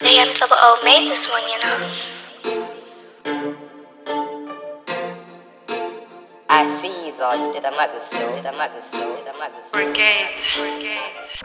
AM00 made this one, you know. I see is all you did a muzzle still, did a muzzle still, did a muzzle still. Brigade.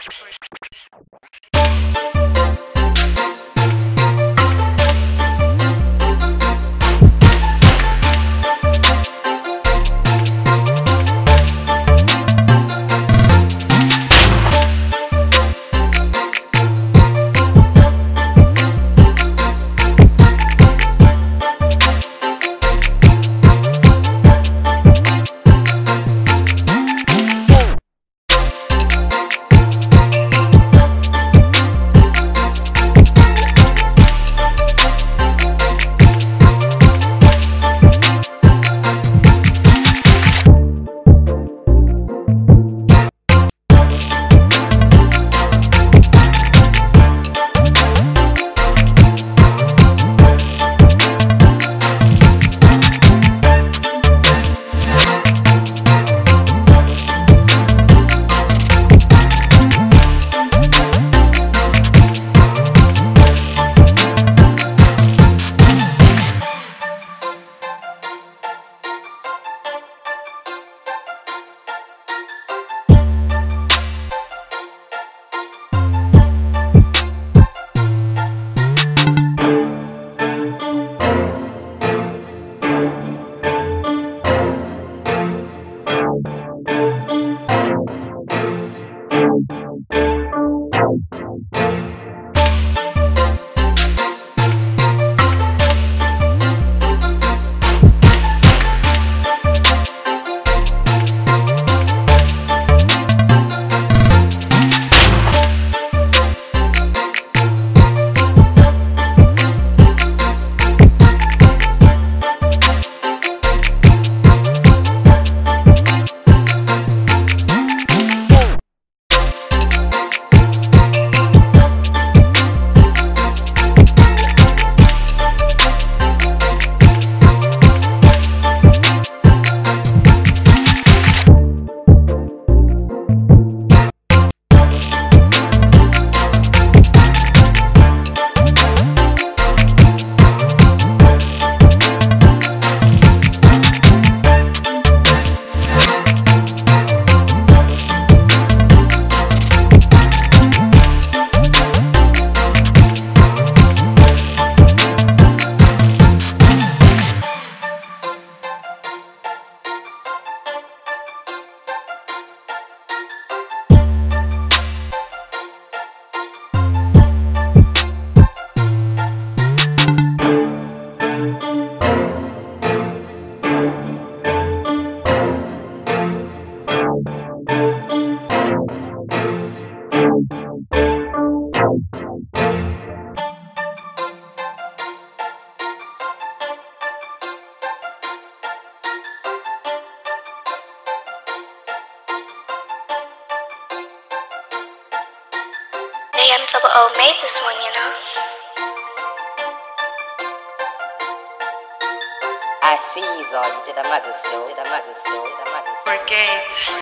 AM00 made this one, you know. I see is all you did a muzzle still, did a muzzle still, did a muzzle still. Brigade.